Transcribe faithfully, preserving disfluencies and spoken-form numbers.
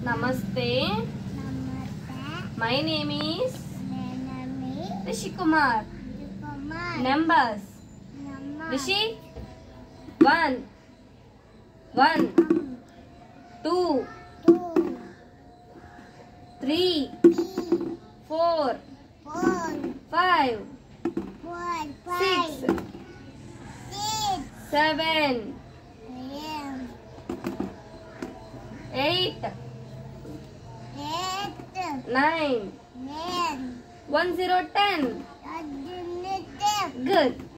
Namaste. Namaste. My name is My name is Rishi Kumar. Kumar. Numbers. Number. Rishi. One. One. Two. Two. Three. Three. Four. Four. Five. Four. Six. Five. Six. Seven. Seven. Eight. Eight. Nine. Nine. One zero ten. Gudimetlavari. Good.